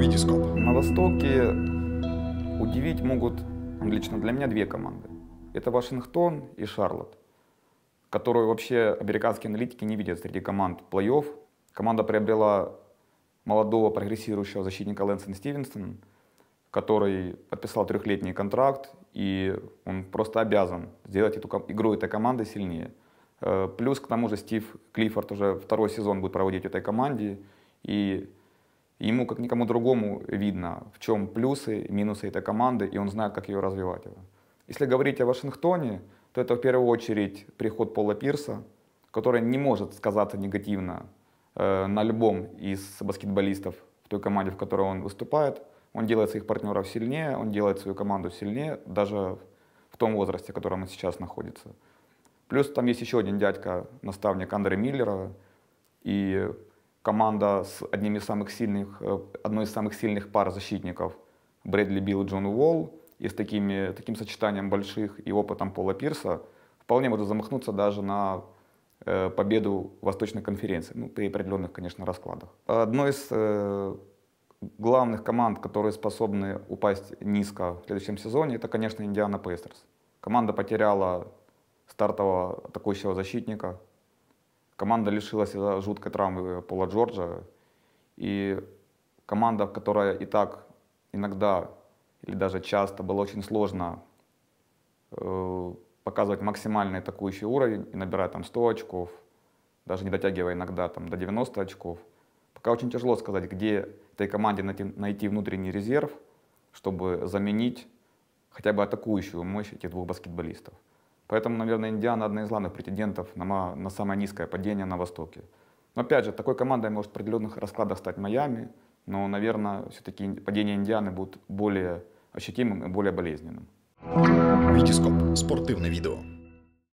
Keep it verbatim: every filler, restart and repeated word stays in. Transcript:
Витископ. На Востоке удивить могут, лично для меня, две команды. Это Вашингтон и Шарлотт, которую вообще американские аналитики не видят среди команд плей-офф. Команда приобрела молодого прогрессирующего защитника Лэнсон Стивенсон, который подписал трехлетний контракт, и он просто обязан сделать эту игру этой команды сильнее. Плюс к тому же Стив Клиффорд уже второй сезон будет проводить в этой команде, и ему, как никому другому, видно, в чем плюсы и минусы этой команды, и он знает, как ее развивать. Если говорить о Вашингтоне, то это в первую очередь приход Пола Пирса, который не может сказаться негативно э, на любом из баскетболистов в той команде, в которой он выступает. Он делает своих партнеров сильнее, он делает свою команду сильнее, даже в том возрасте, в котором он сейчас находится. Плюс там есть еще один дядька, наставник Андре Миллера, и команда с одним из самых сильных, одной из самых сильных пар защитников Брэдли Билл и Джон Уолл, и с такими, таким сочетанием больших и опытом Пола Пирса вполне может замахнуться даже на э, победу в Восточной конференции, ну, при определенных, конечно, раскладах. Одной из э, главных команд, которые способны упасть низко в следующем сезоне, это, конечно, Индиана Пейсерс. Команда потеряла стартового атакующего защитника. Команда лишилась из-за жуткой травмы Пола Джорджа. И команда, которая и так иногда или даже часто было очень сложно э, показывать максимальный атакующий уровень и набирать там сто очков, даже не дотягивая иногда там, до девяноста очков. Пока очень тяжело сказать, где этой команде найти, найти внутренний резерв, чтобы заменить хотя бы атакующую мощь этих двух баскетболистов. Поэтому, наверное, Индиана одна из главных претендентов на, на самое низкое падение на Востоке. Но опять же, такой командой может в определенных раскладах стать Майами, но, наверное, все-таки падение Индианы будет более ощутимым и более болезненным. Витископ. Спортивне відео.